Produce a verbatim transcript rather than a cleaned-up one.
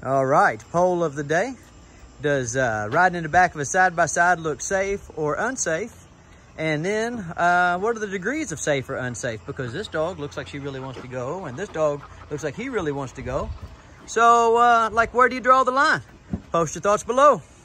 All right, poll of the day. Does uh, riding in the back of a side-by-side look safe or unsafe? And then, uh, what are the degrees of safe or unsafe? Because this dog looks like she really wants to go, and this dog looks like he really wants to go. So, uh, like, where do you draw the line? Post your thoughts below.